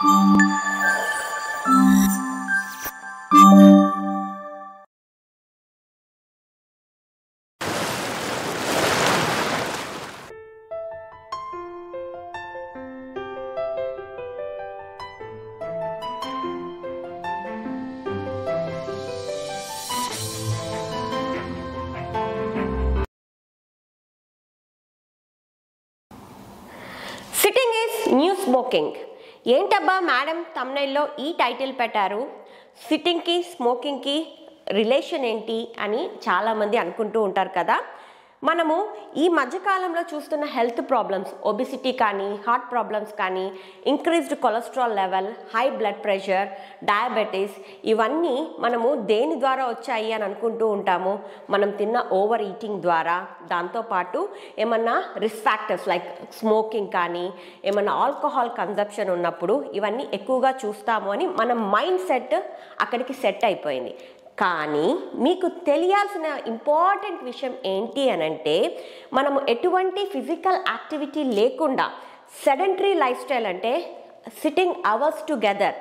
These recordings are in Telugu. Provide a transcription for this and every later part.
Sitting is new smoking. ఏంటబ్బా మేడం తమ్నైల్లో ఈ టైటిల్ పెట్టారు, సిట్టింగ్కి స్మోకింగ్కి రిలేషన్ ఏంటి అని చాలామంది అనుకుంటూ ఉంటారు కదా. మనము ఈ మధ్యకాలంలో చూస్తున్న హెల్త్ ప్రాబ్లమ్స్, ఒబిసిటీ కానీ, హార్ట్ ప్రాబ్లమ్స్ కానీ, increased cholesterol level, high blood pressure, diabetes, ఇవన్నీ మనము దేని ద్వారా వచ్చాయి అని అనుకుంటూ ఉంటాము. మనం తిన్న ఓవర్ ఈటింగ్ ద్వారా, దాంతోపాటు ఏమన్నా రిస్క్ ఫ్యాక్టర్స్ లైక్ స్మోకింగ్ కానీ, ఏమన్నా ఆల్కహాల్ కన్జంప్షన్ ఉన్నప్పుడు ఇవన్నీ ఎక్కువగా చూస్తాము అని మన మైండ్ సెట్ అక్కడికి సెట్ అయిపోయింది. కానీ మీకు తెలియాల్సిన ఇంపార్టెంట్ విషయం ఏంటి అని అంటే, మనము ఎటువంటి ఫిజికల్ యాక్టివిటీ లేకుండా సెడెంటరీ లైఫ్ స్టైల్ అంటే సిట్టింగ్ అవర్స్ టుగెదర్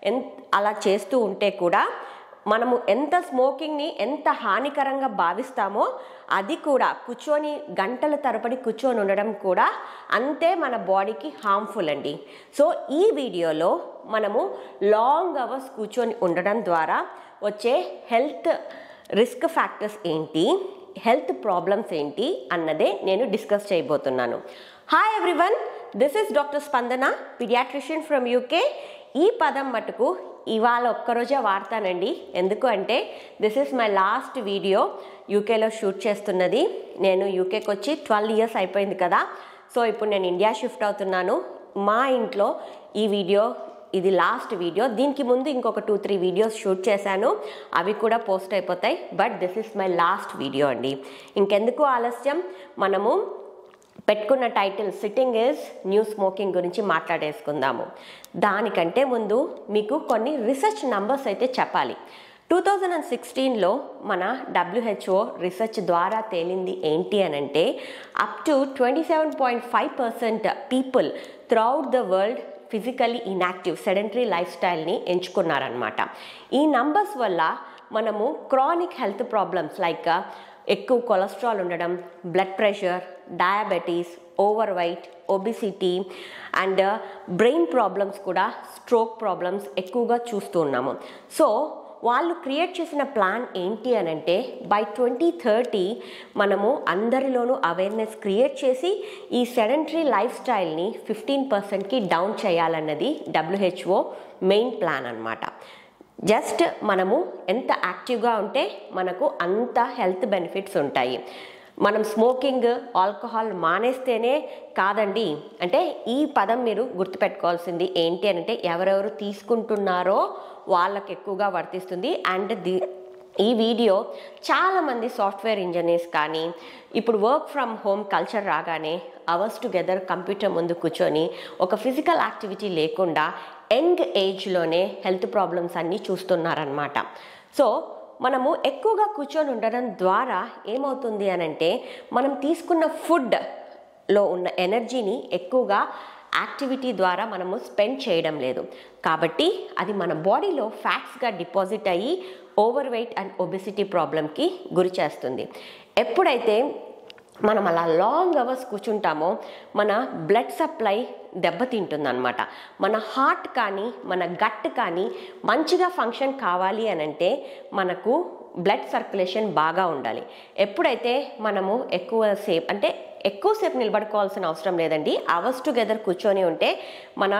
అలా చేస్తూ ఉంటే కూడా మనము ఎంత స్మోకింగ్ని ఎంత హానికరంగా భావిస్తామో అది కూడా కూర్చొని గంటల తరబడి కూర్చొని ఉండడం కూడా అంతే మన బాడీకి హార్మ్ఫుల్ అండి. సో ఈ వీడియోలో మనము లాంగ్ అవర్స్ కూర్చొని ఉండడం ద్వారా వచ్చే హెల్త్ రిస్క్ ఫ్యాక్టర్స్ ఏంటి, హెల్త్ ప్రాబ్లమ్స్ ఏంటి అన్నదే నేను డిస్కస్ చేయబోతున్నాను. Hi everyone, this is doctor Spandana, paediatrician from UK. ఈ పదం మటుకు ఇవాళ ఒక్కరోజే వాడతానండి. ఎందుకు అంటే this is my last video యూకేలో షూట్ చేస్తున్నది. నేను యూకేకి వచ్చి 12 years అయిపోయింది కదా. సో ఇప్పుడు నేను ఇండియా షిఫ్ట్ అవుతున్నాను. మా ఇంట్లో ఈ వీడియో ఇది లాస్ట్ వీడియో. దీనికి ముందు ఇంకొక 2-3 వీడియోస్ షూట్ చేశాను, అవి కూడా పోస్ట్ అయిపోతాయి. But this is my last video అండి. ఇంకెందుకు ఆలస్యం, మనము పెట్టుకున్న title sitting is new smoking గురించి మాట్లాడేసుకుందాము. దానికంటే ముందు మీకు కొన్ని రీసెర్చ్ నంబర్స్ అయితే చెప్పాలి. 2016లో మన WHO రీసెర్చ్ ద్వారా తేలింది ఏంటి అని అంటే, up to 27.5% people throughout the world physically inactive sedentary life స్టైల్ని ఎంచుకున్నారనమాట. ఈ నంబర్స్ వల్ల మనము క్రానిక్ హెల్త్ ప్రాబ్లమ్స్ లైక్ ఎక్కువ కొలెస్ట్రాల్ ఉండడం, blood pressure, diabetes, over weight, obesity and brain problems కూడా, స్ట్రోక్ ప్రాబ్లమ్స్ ఎక్కువగా చూస్తూ ఉన్నాము. సో వాళ్ళు క్రియేట్ చేసిన ప్లాన్ ఏంటి అని అంటే, బై 2030 మనము అందరిలోనూ అవేర్నెస్ క్రియేట్ చేసి ఈ సెడెంటరీ లైఫ్ స్టైల్ని 15%కి డౌన్ చేయాలన్నది WHO మెయిన్ ప్లాన్ అన్నమాట. జస్ట్ మనము ఎంత యాక్టివ్గా ఉంటే మనకు అంత హెల్త్ బెనిఫిట్స్ ఉంటాయి. మనం స్మోకింగ్, ఆల్కహాల్ మానేస్తేనే కాదండి. అంటే ఈ పదం మీరు గుర్తుపెట్టుకోవాల్సింది ఏంటి అని అంటే, ఎవరెవరు తీసుకుంటున్నారో వాళ్ళకి ఎక్కువగా వర్తిస్తుంది. అండ్ ఈ వీడియో చాలామంది సాఫ్ట్వేర్ ఇంజనీర్స్ కానీ, ఇప్పుడు వర్క్ ఫ్రమ్ హోమ్ కల్చర్ రాగానే అవర్స్ టుగెదర్ కంప్యూటర్ ముందు కూర్చొని ఒక ఫిజికల్ యాక్టివిటీ లేకుండా యంగ్ ఏజ్లోనే హెల్త్ ప్రాబ్లమ్స్ అన్నీ చూస్తున్నారనమాట. సో మనము ఎక్కువగా కూర్చొని ఉండడం ద్వారా ఏమవుతుంది అని అంటే, మనం తీసుకున్న ఫుడ్లో ఉన్న ఎనర్జీని ఎక్కువగా యాక్టివిటీ ద్వారా మనము స్పెండ్ చేయడం లేదు. కాబట్టి అది మన బాడీలో ఫ్యాట్స్గా డిపాజిట్ అయ్యి ఓవర్ వెయిట్ అండ్ ఒబెసిటీ ప్రాబ్లంకి గురి చేస్తుంది. ఎప్పుడైతే మనం అలా లాంగ్ అవర్స్ కూర్చుంటామో మన బ్లడ్ సప్లై దెబ్బతింటుందన్నమాట. మన హార్ట్ కానీ, మన గట్ కానీ మంచిగా ఫంక్షన్ కావాలి అని అంటే మనకు బ్లడ్ సర్క్యులేషన్ బాగా ఉండాలి. ఎప్పుడైతే మనము ఎక్కువసేపు నిలబడుకోవాల్సిన అవసరం లేదండి. అవర్స్ టుగెదర్ కూర్చొని ఉంటే మన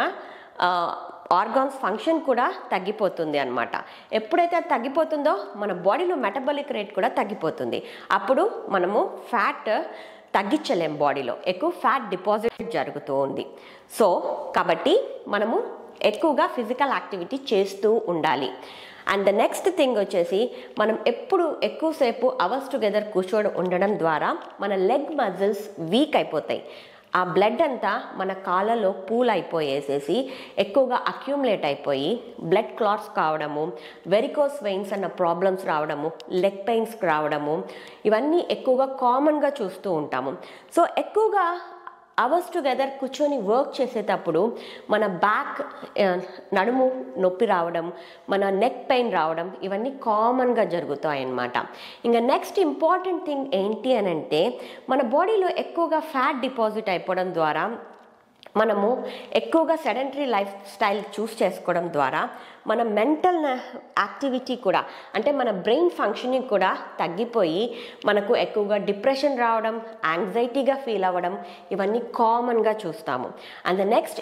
ఆర్గాన్స్ ఫంక్షన్ కూడా తగ్గిపోతుంది అన్నమాట. ఎప్పుడైతే అది తగ్గిపోతుందో మన బాడీలో మెటబాలిక్ రేట్ కూడా తగ్గిపోతుంది. అప్పుడు మనము ఫ్యాట్ తగ్గించలేం, బాడీలో ఎక్కువ ఫ్యాట్ డిపాజిట్ జరుగుతూ ఉంది. సో కాబట్టి మనము ఎక్కువగా ఫిజికల్ యాక్టివిటీ చేస్తూ ఉండాలి. అండ్ ద నెక్స్ట్ థింగ్ వచ్చేసి, మనం ఎప్పుడు ఎక్కువసేపు అవర్స్ టుగెదర్ కూర్చొని ఉండడం ద్వారా మన లెగ్ మజిల్స్ వీక్ అయిపోతాయి. ఆ బ్లడ్ అంతా మన కాళ్ళలో పూల్ అయిపోయేసేసి ఎక్కువగా అక్యూములేట్ అయిపోయి బ్లడ్ క్లాట్స్ కావడము, వెరికోస్ వెయిన్స్ అన్న ప్రాబ్లమ్స్ రావడము, లెగ్ పెయిన్స్ రావడము, ఇవన్నీ ఎక్కువగా కామన్గా చూస్తూ ఉంటాము. సో ఎక్కువగా అవర్స్ టుగెదర్ కూర్చొని వర్క్ చేసేటప్పుడు మన బ్యాక్ నడుము నొప్పి రావడం, మన నెక్ పెయిన్ రావడం ఇవన్నీ కామన్గా జరుగుతాయి అన్నమాట. ఇంకా నెక్స్ట్ ఇంపార్టెంట్ థింగ్ ఏంటి అని అంటే మన బాడీలో ఎక్కువగా ఫ్యాట్ డిపాజిట్ అయిపోవడం ద్వారా, మనము ఎక్కువగా సెడెంటరీ లైఫ్ స్టైల్ చూస్ చేసుకోవడం ద్వారా మన మెంటల్ యాక్టివిటీ కూడా, అంటే మన బ్రెయిన్ ఫంక్షనింగ్ కూడా తగ్గిపోయి మనకు ఎక్కువగా డిప్రెషన్ రావడం, యాంగ్జైటీగా ఫీల్ అవ్వడం ఇవన్నీ కామన్గా చూస్తాము. And the next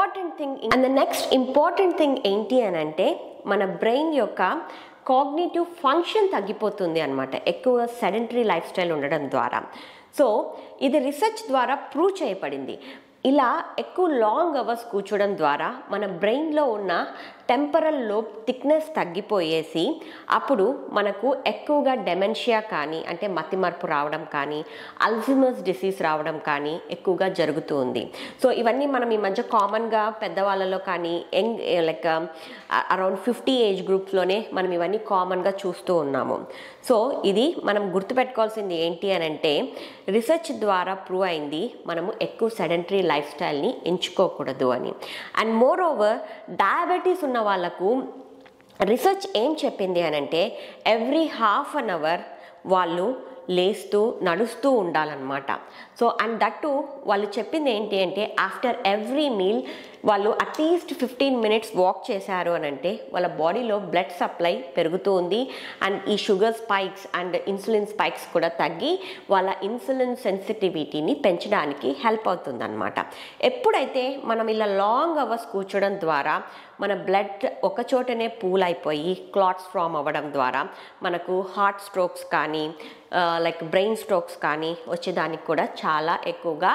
important thing ఏంటి అని అంటే మన బ్రెయిన్ యొక్క కాగ్నిటివ్ ఫంక్షన్ తగ్గిపోతుంది అన్నమాట ఎక్కువ సెడెంటరీ లైఫ్ స్టైల్ ఉండడం ద్వారా. సో ఇది రీసెర్చ్ ద్వారా ప్రూవ్ చేయబడింది. ఇలా ఎక్కువ లాంగ్ అవర్స్ కూర్చోవడం ద్వారా మన బ్రెయిన్లో ఉన్న టెంపరల్ లోబ్ థిక్నెస్ తగ్గిపోయేసి అప్పుడు మనకు ఎక్కువగా డెమెన్షియా కానీ, అంటే మతిమరుపు రావడం కానీ, అల్జీమర్స్ డిసీజ్ రావడం కానీ ఎక్కువగా జరుగుతుంది. సో ఇవన్నీ మనం ఈ మధ్య కామన్గా పెద్దవాళ్ళలో కానీ లైక్ అరౌండ్ 50 ఏజ్ గ్రూప్స్లోనే మనం ఇవన్నీ కామన్గా చూస్తూ ఉన్నాము. సో ఇది మనం గుర్తుపెట్టుకోవాల్సింది ఏంటి అని అంటే రీసెర్చ్ ద్వారా ప్రూవ్ అయింది మనము ఎక్కువ సెడెంటరీ లైఫ్ స్టైల్ని ఎంచుకోకూడదు అని. అండ్ మోర్ ఓవర్ డయాబెటీస్ ఉన్న వాళ్ళకు రీసెర్చ్ ఏం చెప్పింది అని అంటే ఎవ్రీ హాఫ్ అన్ అవర్ వాళ్ళు లేస్తూ నడుస్తూ ఉండాలన్నమాట. సో అండ్ దట్టు వాళ్ళు చెప్పింది ఏంటి అంటే ఆఫ్టర్ ఎవ్రీ మీల్ వాళ్ళు అట్లీస్ట్ 15 మినిట్స్ వాక్ చేశారు అని అంటే వాళ్ళ బాడీలో బ్లడ్ సప్లై పెరుగుతూ ఉంది. అండ్ ఈ sugar spikes and insulin spikes కూడా తగ్గి వాళ్ళ ఇన్సులిన్ సెన్సిటివిటీని పెంచడానికి హెల్ప్ అవుతుంది అనమాట. ఎప్పుడైతే మనం ఇలా లాంగ్ అవర్స్ కూర్చోవడం ద్వారా మన బ్లడ్ ఒక చోటనే పూల్ అయిపోయి క్లాట్స్ ఫామ్ అవ్వడం ద్వారా మనకు హార్ట్ స్ట్రోక్స్ కానీ లైక్ బ్రెయిన్ స్ట్రోక్స్ కానీ వచ్చేదానికి కూడా చాలా ఎక్కువగా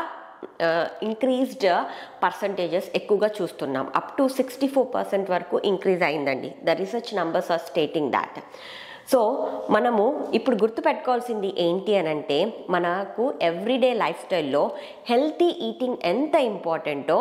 ఇంక్రీజ్డ్ పర్సంటేజెస్ ఎక్కువగా చూస్తున్నాం. అప్ టు 64% వరకు ఇంక్రీజ్ అయిందండి. The research numbers are stating that. So మనము ఇప్పుడు గుర్తుపెట్టుకోవాల్సింది ఏంటి అని అంటే మనకు ఎవ్రీడే లైఫ్ స్టైల్లో హెల్తీ ఈటింగ్ ఎంత ఇంపార్టెంటో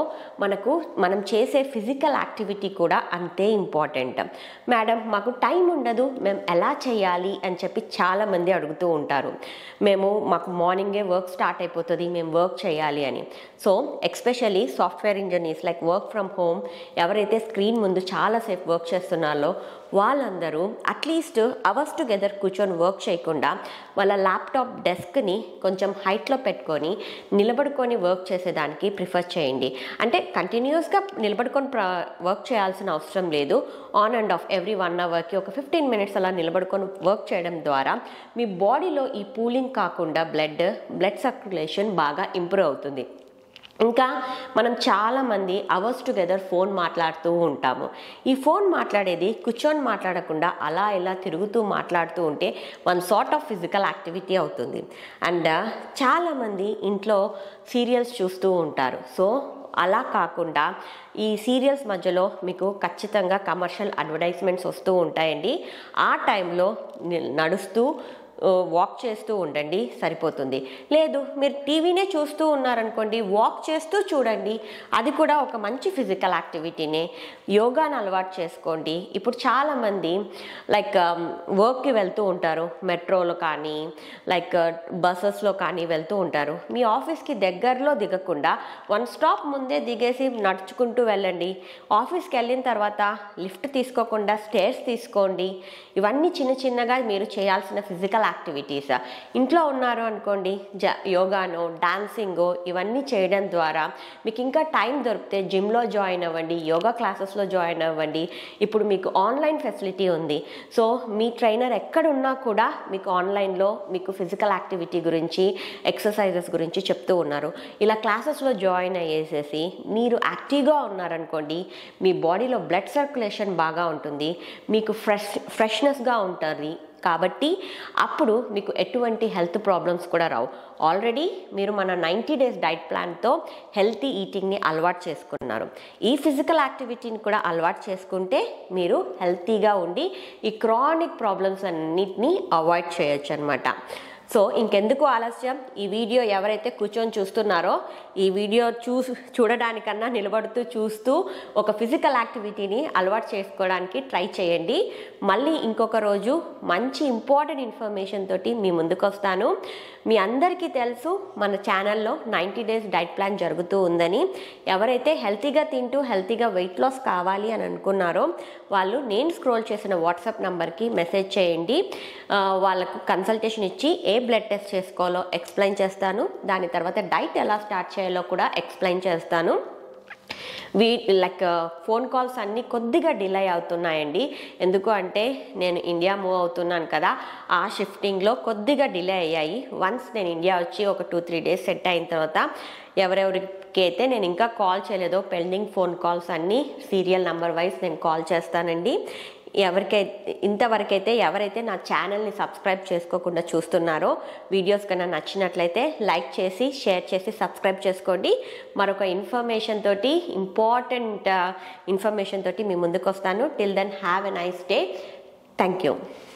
మనం చేసే ఫిజికల్ యాక్టివిటీ కూడా అంతే ఇంపార్టెంట్. మేడం మాకు టైం ఉండదు, మేము ఎలా చేయాలి అని చెప్పి చాలామంది అడుగుతూ ఉంటారు. మాకు మార్నింగే వర్క్ స్టార్ట్ అయిపోతుంది, మేము వర్క్ చేయాలి అని. So especially software engineers like work from home ఎవరైతే స్క్రీన్ ముందు చాలాసేపు వర్క్ చేస్తున్నారో వాళ్ళందరూ అట్లీస్ట్ అవర్స్ టుగెదర్ కూర్చొని వర్క్ చేయకుండా వాళ్ళ ల్యాప్టాప్ డెస్క్ని కొంచెం హైట్లో పెట్టుకొని నిలబడుకొని వర్క్ చేసేదానికి ప్రిఫర్ చేయండి. అంటే కంటిన్యూస్గా నిలబడుకొని వర్క్ చేయాల్సిన అవసరం లేదు. ఆన్ అండ్ ఆఫ్ ఎవ్రీ 1 అవర్కి ఒక 15 మినిట్స్ అలా నిలబడుకొని వర్క్ చేయడం ద్వారా మీ బాడీలో ఈ పూలింగ్ కాకుండా బ్లడ్ సర్క్యులేషన్ బాగా ఇంప్రూవ్ అవుతుంది. ఇంకా మనం చాలామంది అవర్స్ టుగెదర్ ఫోన్ మాట్లాడుతూ ఉంటాము. ఈ ఫోన్ మాట్లాడేది కూర్చొని మాట్లాడకుండా అలా ఇలా తిరుగుతూ మాట్లాడుతూ ఉంటే one sort of physical activity అవుతుంది. అండ్ చాలామంది ఇంట్లో సీరియల్స్ చూస్తూ ఉంటారు. సో అలా కాకుండా ఈ సీరియల్స్ మధ్యలో మీకు ఖచ్చితంగా కమర్షియల్ అడ్వర్టైజ్మెంట్స్ వస్తూ ఉంటాయండి. ఆ టైంలో నడుస్తూ వాక్ చేస్తూ ఉండండి, సరిపోతుంది. లేదు మీరు టీవీనే చూస్తూ ఉన్నారనుకోండి, వాక్ చేస్తూ చూడండి, అది కూడా ఒక మంచి ఫిజికల్ యాక్టివిటీనే. యోగాను అలవాటు చేసుకోండి. ఇప్పుడు చాలామంది లైక్ వర్క్కి వెళ్తూ ఉంటారు, మెట్రోలో కానీ లైక్ బస్సెస్లో కానీ వెళ్తూ ఉంటారు. మీ ఆఫీస్కి దగ్గరలో దిగకుండా 1 స్టాప్ ముందే దిగేసి నడుచుకుంటూ వెళ్ళండి. ఆఫీస్కి వెళ్ళిన తర్వాత లిఫ్ట్ తీసుకోకుండా స్టేర్స్ తీసుకోండి. ఇవన్నీ చిన్న చిన్నగా మీరు చేయాల్సిన ఫిజికల్ యాక్టివిటీస్. ఇంట్లో ఉన్నారు అనుకోండి, యోగానో డాన్సింగో ఇవన్నీ చేయడం ద్వారా మీకు ఇంకా టైం దొరికితే జిమ్లో జాయిన్ అవ్వండి, యోగా క్లాసెస్లో జాయిన్ అవ్వండి. ఇప్పుడు మీకు ఆన్లైన్ ఫెసిలిటీ ఉంది. సో మీ ట్రైనర్ ఎక్కడున్నా కూడా మీకు ఆన్లైన్లో మీకు ఫిజికల్ యాక్టివిటీ గురించి ఎక్సర్సైజెస్ గురించి చెప్తూ ఉన్నారు. ఇలా క్లాసెస్లో జాయిన్ అయ్యేసేసి మీరు యాక్టివ్గా ఉన్నారనుకోండి, మీ బాడీలో బ్లడ్ సర్క్యులేషన్ బాగా ఉంటుంది, మీకు ఫ్రెష్నెస్గా ఉంటుంది. కాబట్టి అప్పుడు మీకు ఎటువంటి హెల్త్ ప్రాబ్లమ్స్ కూడా రావు. ఆల్రెడీ మీరు మన 90 డేస్ డైట్ ప్లాన్తో హెల్తీ ఈటింగ్ని అలవాటు చేసుకున్నారు. ఈ ఫిజికల్ యాక్టివిటీని కూడా అలవాటు చేసుకుంటే మీరు హెల్తీగా ఉండి ఈ క్రానిక్ ప్రాబ్లమ్స్ అన్నిటినీ అవాయిడ్ చేయొచ్చు అనమాట. సో ఇంకెందుకు ఆలస్యం, ఈ వీడియో ఎవరైతే కూర్చొని చూస్తున్నారో ఈ వీడియో చూడడానికన్నా నిలబడుతూ చూస్తూ ఒక ఫిజికల్ యాక్టివిటీని అలవాటు చేసుకోవడానికి ట్రై చేయండి. మళ్ళీ ఇంకొక రోజు మంచి ఇంపార్టెంట్ ఇన్ఫర్మేషన్ తోటి మీ ముందుకు వస్తాను. మీ అందరికీ తెలుసు మన ఛానల్లో 90 డేస్ డైట్ ప్లాన్ జరుగుతూ ఉందని. ఎవరైతే హెల్తీగా తింటూ హెల్తీగా వెయిట్ లాస్ కావాలి అని అనుకున్నారో వాళ్ళు నేను స్క్రోల్ చేసిన వాట్సాప్ నంబర్కి మెసేజ్ చేయండి. వాళ్ళకు కన్సల్టేషన్ ఇచ్చి ఏ బ్లడ్ టెస్ట్ చేసుకోవాలో ఎక్స్ప్లెయిన్ చేస్తాను. దాని తర్వాత డైట్ ఎలా స్టార్ట్ చేయాలో కూడా ఎక్స్ప్లెయిన్ చేస్తాను. ఫోన్ కాల్స్ అన్నీ కొద్దిగా డిలే అవుతున్నాయండి. ఎందుకు అంటే నేను ఇండియా మూవ్ అవుతున్నాను కదా, ఆ షిఫ్టింగ్లో కొద్దిగా డిలే అయ్యాయి. వన్స్ నేను ఇండియా వచ్చి ఒక 2-3 డేస్ సెట్ అయిన తర్వాత ఎవరెవరికి అయితే నేను ఇంకా కాల్ చేయలేదో పెండింగ్ ఫోన్ కాల్స్ అన్నీ సీరియల్ నెంబర్ వైజ్ నేను కాల్ చేస్తానండి. ఇంతవరకైతే ఎవరైతే నా ఛానల్ని సబ్స్క్రైబ్ చేసుకోకుండా చూస్తున్నారో వీడియోస్ కన్నా నచ్చినట్లయితే లైక్ చేసి షేర్ చేసి సబ్స్క్రైబ్ చేసుకోండి. మరొక ఇంపార్టెంట్ ఇన్ఫర్మేషన్ తోటి మీ ముందుకు వస్తాను. Till then have a nice day. Thank you.